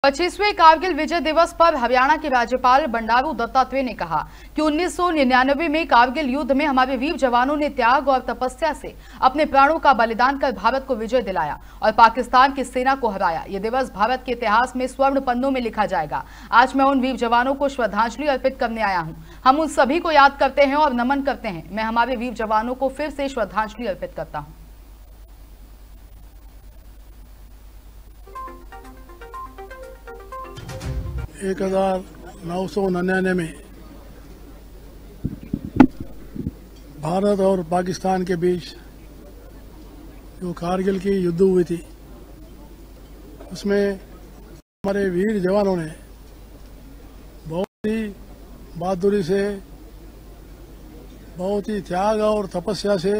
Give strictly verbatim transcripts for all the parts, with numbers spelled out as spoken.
पच्चीसवें कारगिल विजय दिवस पर हरियाणा के राज्यपाल बंडारू दत्तात्रेय ने कहा कि उन्नीस सौ निन्यानवे में कारगिल युद्ध में हमारे वीर जवानों ने त्याग और तपस्या से अपने प्राणों का बलिदान कर भारत को विजय दिलाया और पाकिस्तान की सेना को हराया। ये दिवस भारत के इतिहास में स्वर्ण पन्नों में लिखा जाएगा। आज मैं उन वीर जवानों को श्रद्धांजलि अर्पित करने आया हूँ। हम उन सभी को याद करते हैं और नमन करते हैं। मैं हमारे वीर जवानों को फिर से श्रद्धांजलि अर्पित करता हूँ। एक हजार नौ सौ निन्यानवे में भारत और पाकिस्तान के बीच जो कारगिल की युद्ध हुई थी, उसमें हमारे वीर जवानों ने बहुत ही बहादुरी से, बहुत ही त्याग और तपस्या से,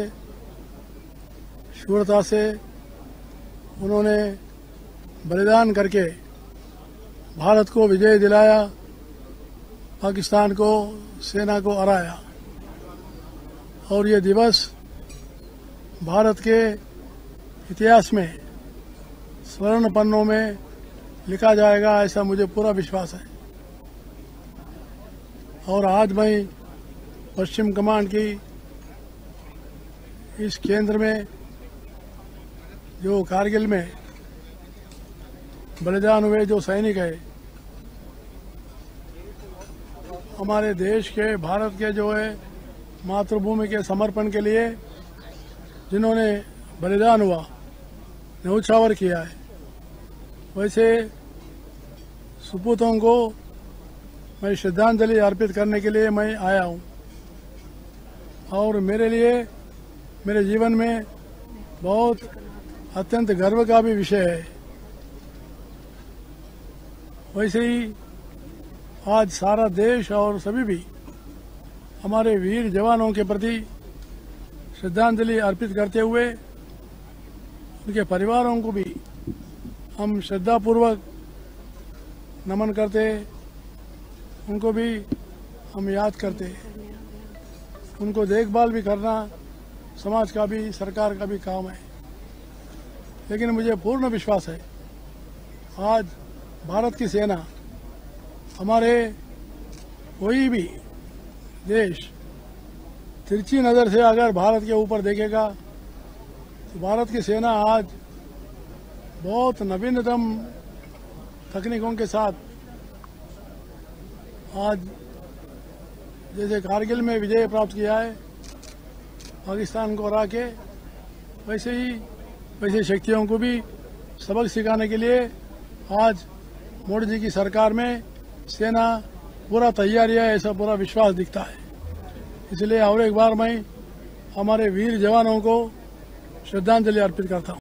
शूरता से उन्होंने बलिदान करके भारत को विजय दिलाया, पाकिस्तान को, सेना को हराया। और ये दिवस भारत के इतिहास में स्वर्ण पन्नों में लिखा जाएगा, ऐसा मुझे पूरा विश्वास है। और आज मैं पश्चिम कमान की इस केंद्र में जो कारगिल में बलिदान हुए जो सैनिक है, हमारे देश के, भारत के जो है मातृभूमि के समर्पण के लिए जिन्होंने बलिदान हुआ, न्यौछावर किया है, वैसे सुपूतों को मैं श्रद्धांजलि अर्पित करने के लिए मैं आया हूं। और मेरे लिए, मेरे जीवन में बहुत अत्यंत गर्व का भी विषय है। वैसे ही आज सारा देश और सभी भी हमारे वीर जवानों के प्रति श्रद्धांजलि अर्पित करते हुए उनके परिवारों को भी हम श्रद्धापूर्वक नमन करते, उनको भी हम याद करते। उनको देखभाल भी करना समाज का भी, सरकार का भी काम है। लेकिन मुझे पूर्ण विश्वास है, आज भारत की सेना, हमारे कोई भी देश तिरछी नज़र से अगर भारत के ऊपर देखेगा तो भारत की सेना आज बहुत नवीनतम तकनीकों के साथ आज जैसे कारगिल में विजय प्राप्त किया है पाकिस्तान को हरा के, वैसे ही वैसे शक्तियों को भी सबक सिखाने के लिए आज मोदी जी की सरकार में सेना पूरा तैयारी है, ऐसा पूरा विश्वास दिखता है। इसलिए और एक बार मैं हमारे वीर जवानों को श्रद्धांजलि अर्पित करता हूँ।